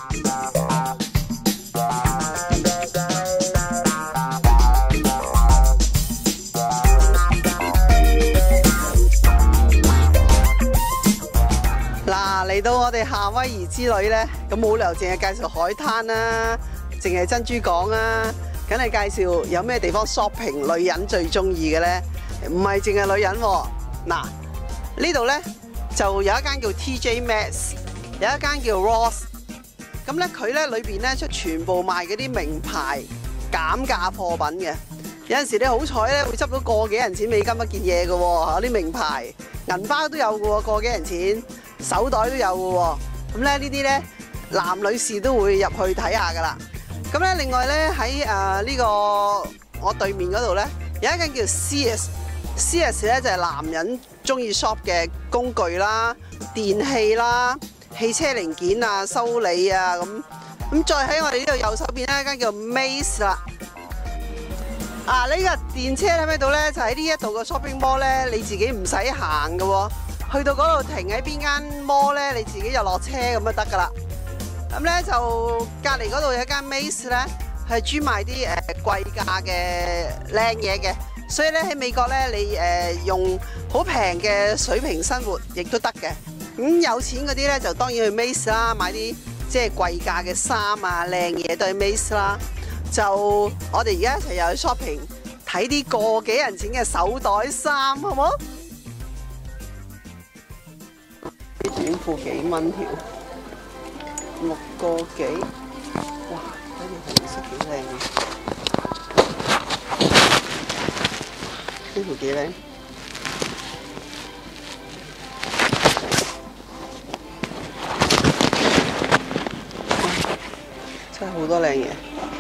嚟到我哋夏威夷之旅呢，咁冇理由淨係介紹海灘啦，淨係珍珠港啦，梗係介紹有咩地方 shopping 女人最中意嘅呢？唔係淨係女人喎。嗱，呢度呢就有一間叫 TJ Maxx， 有一間叫 Ross。咁呢佢呢裏邊呢出全部賣嗰啲名牌減價貨品嘅。有陣時你好彩呢會執到個幾銀錢美金一件嘢嘅喎，啲名牌銀包都有嘅喎，個幾銀錢。手袋都有嘅喎，咁咧呢啲咧男女士都會入去睇下噶啦。咁咧另外咧喺呢個我對面嗰度咧有一間叫 Sears 咧就係男人中意 shop 嘅工具啦、電器啦、汽車零件啊、修理啊咁。咁再喺我哋呢度右手邊咧一間叫 Mace 啦。呢個電車喺邊度咧？就喺呢一度個 shopping mall 咧，你自己唔使行嘅喎。去到嗰度停喺邊間 mall 咧，你自己就落車咁就得噶啦。咁咧就隔離嗰度有一間 Mace 咧，係專賣啲貴價嘅靚嘢嘅。所以咧喺美國咧，你用好平嘅水平生活亦都得嘅。咁有錢嗰啲咧就當然去 Mace 啦，買啲即係貴價嘅衫啊、靚嘢都係 Mace 啦。就我哋而家一齊又去 shopping， 睇啲個幾銀錢嘅手袋衫，好唔好？啲短褲幾蚊條，6個幾，哇！嗰條紅色幾靚嘅，呢條幾靚，真係好多靚嘢。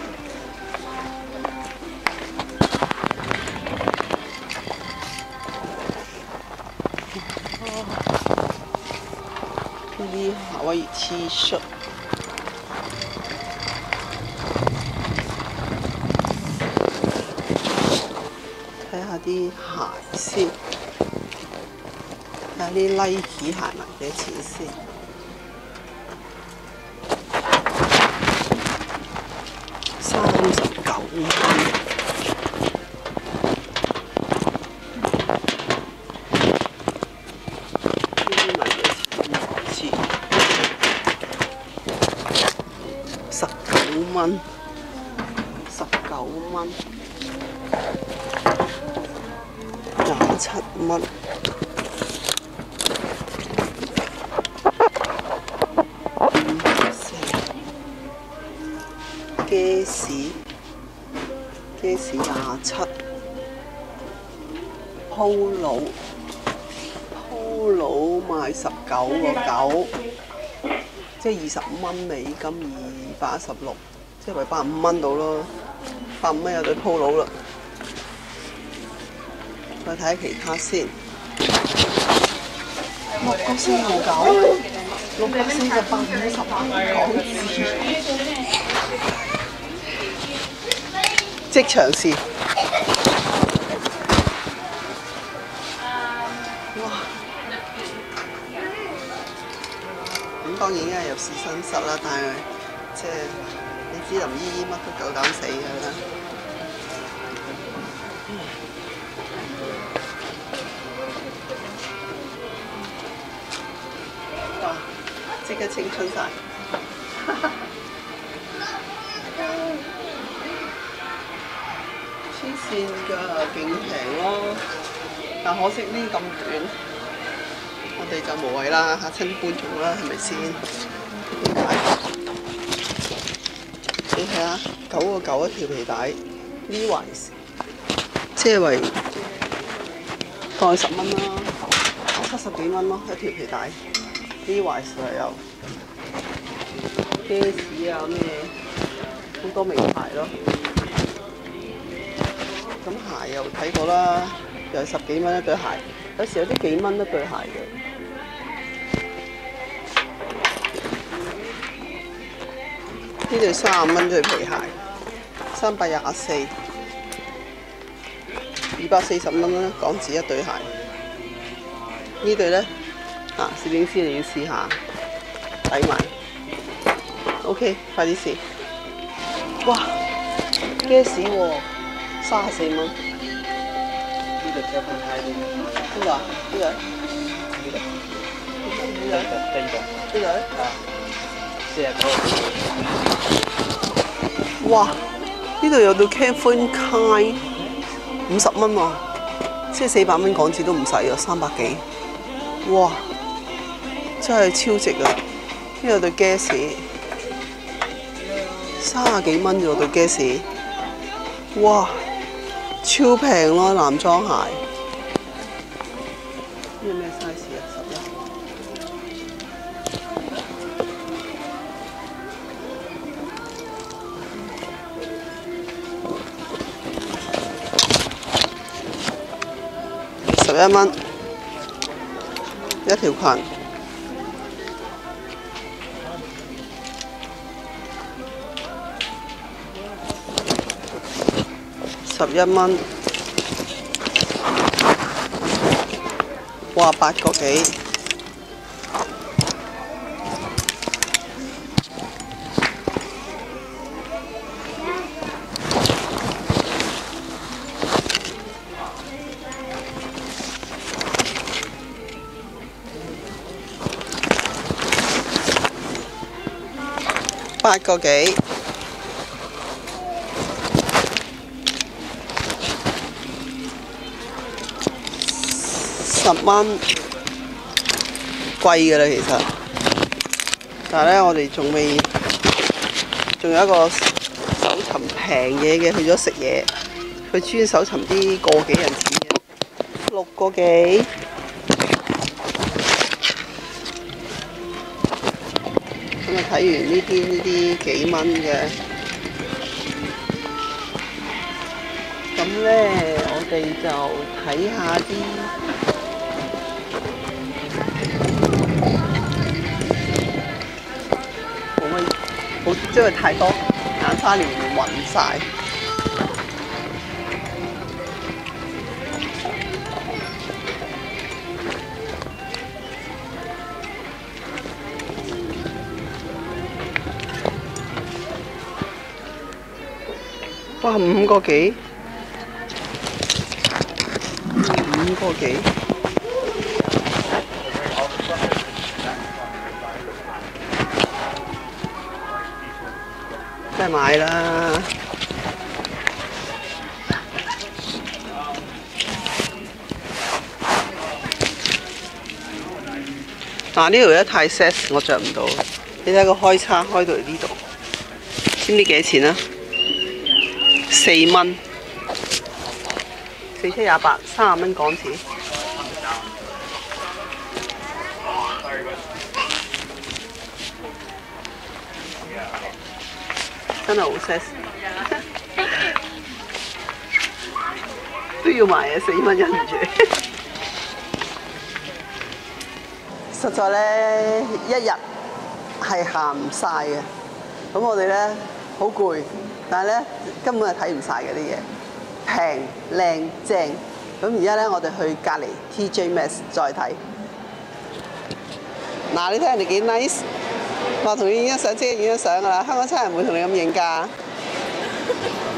啲夏威夷 T 恤，睇下啲鞋先，睇下啲 Nike 鞋賣幾錢先。39蚊。19蚊，27蚊，街市27，Polo 賣19個9，即係25蚊美金，216，即係為105蚊到咯，105蚊有對 Polo 啦。再睇下其他先，6個49，6個48，50蚊港紙，即場試。哇！咁當然梗係有試身室啦，但係即係你知林姨姨乜都夠膽死㗎啦。哇！即刻青春晒。黐線㗎，勁平咯！但可惜呢咁短，我哋就無謂啦，嚇親觀眾啦，係咪先？點解？你睇下9個9一條皮帶 ，Levi's， 即係為當10蚊啦，70幾蚊咯一條皮帶 ，Levi's 又有街市啊咩，好多名牌咯。咁鞋又睇過啦，又係10幾蚊一對鞋，有時有啲幾蚊一對鞋嘅。呢對30蚊對皮鞋，324，240蚊啦，港紙一對鞋。呢對咧，攝影師你要試下，抵買。 OK， 快啲試。哇，雞屎喎，34蚊。 呢度車分開啲。 邊度啊？呢度？ 呢度。 呢度？ 呢度。啊，49。 哇！呢度有到 Calvin Klein 50蚊喎，即係400蚊港紙都唔使啊，300幾。哇！真係超值啊！呢度對 Guess 30幾蚊啫喎對 Guess， 哇！超平咯男裝鞋。呢個咩 size 啊？11蚊一條裙。11蚊，哇8個幾，8個幾。10蚊，貴㗎啦其實，但係咧我哋仲有一個搜尋平嘢嘅，去咗食嘢，佢專搜尋啲個幾銀錢嘅，6個幾。咁啊睇完呢啲幾蚊嘅，咁咧我哋就睇下啲。因為太多眼花繚亂暈晒。哇，5個幾，5個幾。梗係買啦！嗱，呢條咧太 size， 我着唔到。你睇個開叉開到嚟呢度，知唔知幾多錢啊？4蚊，4七28，30蚊港紙。真係好 size， 都要買啊！4蚊忍唔住。實在咧，一日係行唔晒嘅。咁我哋咧好攰，但係咧根本係睇唔晒嘅啲嘢，平靚正。咁而家咧，我哋去隔離 TJ Maxx 再睇。嗱，你睇人哋幾 nice。話同你影張相，即係影張相㗎啦！香港差人唔會同你咁影㗎。